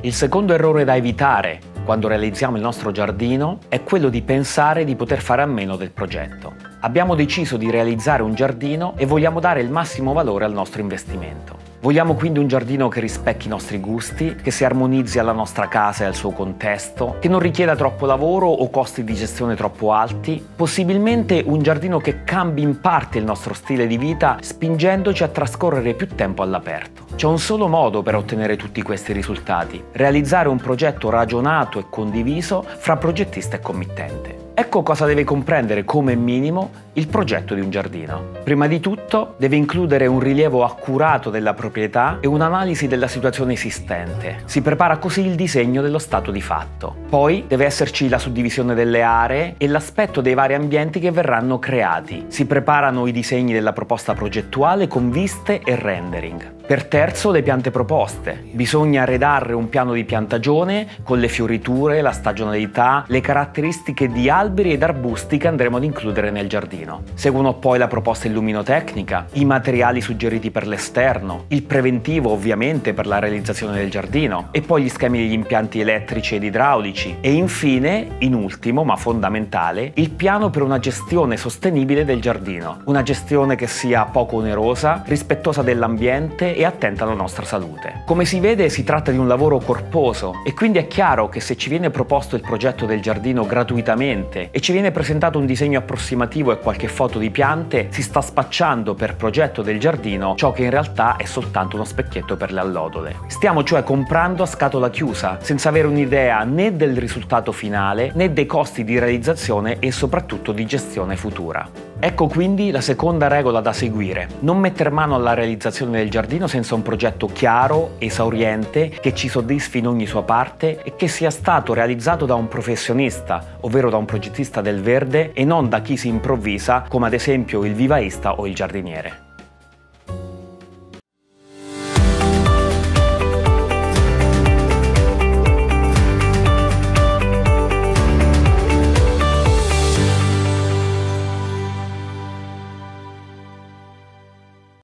Il secondo errore da evitare quando realizziamo il nostro giardino è quello di pensare di poter fare a meno del progetto. Abbiamo deciso di realizzare un giardino e vogliamo dare il massimo valore al nostro investimento. Vogliamo quindi un giardino che rispecchi i nostri gusti, che si armonizzi alla nostra casa e al suo contesto, che non richieda troppo lavoro o costi di gestione troppo alti, possibilmente un giardino che cambi in parte il nostro stile di vita spingendoci a trascorrere più tempo all'aperto. C'è un solo modo per ottenere tutti questi risultati: realizzare un progetto ragionato e condiviso fra progettista e committente. Ecco cosa deve comprendere come minimo il progetto di un giardino. Prima di tutto deve includere un rilievo accurato della proprietà e un'analisi della situazione esistente. Si prepara così il disegno dello stato di fatto. Poi deve esserci la suddivisione delle aree e l'aspetto dei vari ambienti che verranno creati. Si preparano i disegni della proposta progettuale con viste e rendering. Per terzo, le piante proposte. Bisogna redarre un piano di piantagione con le fioriture, la stagionalità, le caratteristiche di alberi ed arbusti che andremo ad includere nel giardino. Seguono poi la proposta illuminotecnica, i materiali suggeriti per l'esterno, il preventivo ovviamente per la realizzazione del giardino, e poi gli schemi degli impianti elettrici ed idraulici, e infine, in ultimo ma fondamentale, il piano per una gestione sostenibile del giardino. Una gestione che sia poco onerosa, rispettosa dell'ambiente e attenta alla nostra salute. Come si vede, si tratta di un lavoro corposo e quindi è chiaro che se ci viene proposto il progetto del giardino gratuitamente e ci viene presentato un disegno approssimativo e qualche foto di piante, si sta spacciando per progetto del giardino ciò che in realtà è soltanto uno specchietto per le allodole. Stiamo cioè comprando a scatola chiusa, senza avere un'idea né del risultato finale né dei costi di realizzazione e soprattutto di gestione futura. Ecco quindi la seconda regola da seguire: non metter mano alla realizzazione del giardino senza un progetto chiaro, esauriente, che ci soddisfi in ogni sua parte e che sia stato realizzato da un professionista, ovvero da un progettista del verde, e non da chi si improvvisa come ad esempio il vivaista o il giardiniere.